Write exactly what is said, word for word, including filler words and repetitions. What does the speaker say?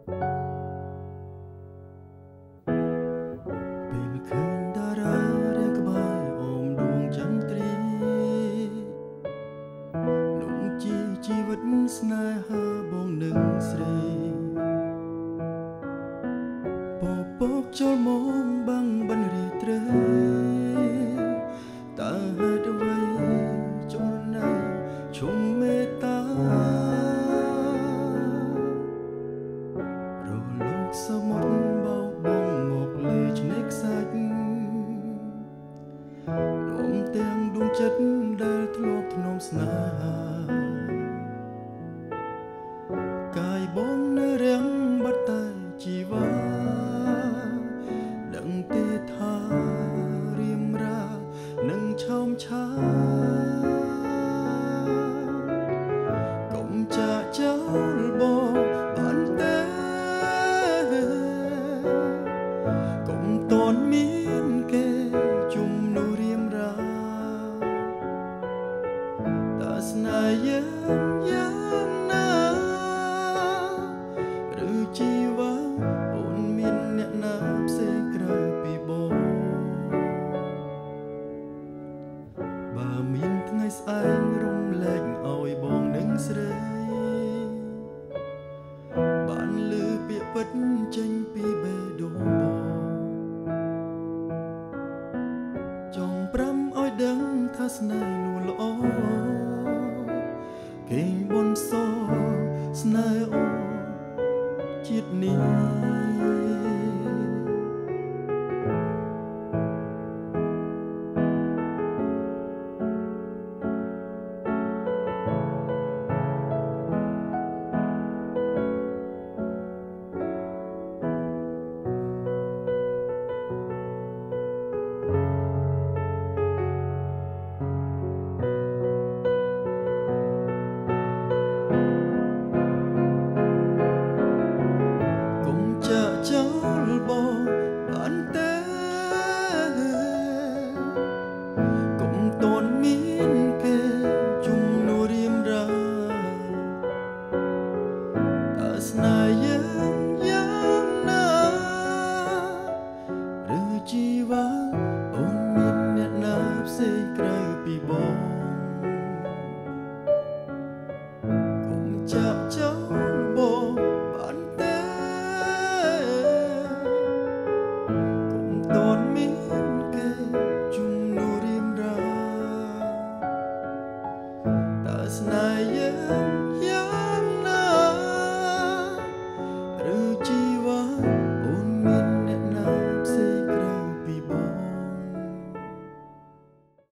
ពេលឃើញតារារាងក្បែរអមដួងចន្ទ្រីនោះជាជីវិតស្នេហាបងនឹងស្រីពពកចូលមកបាំងបិណ្ឌរាត្រីតើហេតុអ្វីចូលណៃជុំមេត្តារលកសមុទ្របោកបងមកលើឆ្នេរខ្សាច់នោមទាំងដួងចិត្តដែលធ្លាប់ធ្នមស្នេហាកាយបងនៅរាំងបាត់តែជីវ៉ាដឹងទេថារៀមរានឹងឆោមឆាកុំចាកចោលបងបានទេកុំតន់មានគេជុំនោះរៀមរាតើស្នេហ៍យើងយ៉ាងណាឬជីវ៉ាអូនមានអ្នកណាផ្សេងក្រៅពីបងបើមានថ្ងៃស្អែករំលែកឲ្យបងនឹងស្រីបានលឺពាក្យពិតចេញពីបេះដូងបងចង់ប្រាំឲ្យដឹងថាស្នេហ៍នោះល្អគេងបនសស្នេហ៍អូជាតិនេះស្នេហ៍យើងយ៉ាងណាឬជីវ៉ាអូនមានអ្នកណាផ្សេងក្រៅពីបងកុំចាក់ចោលបងបានទេកុំតន់មានគេជុំនោះរៀមរាតើស្នេហ៍យើងយ៉ាង